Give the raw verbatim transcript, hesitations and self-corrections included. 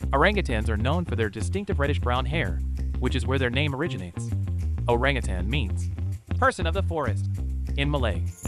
Orangutans are known for their distinctive reddish-brown hair, which is where their name originates. Orangutan means person of the forest in Malay.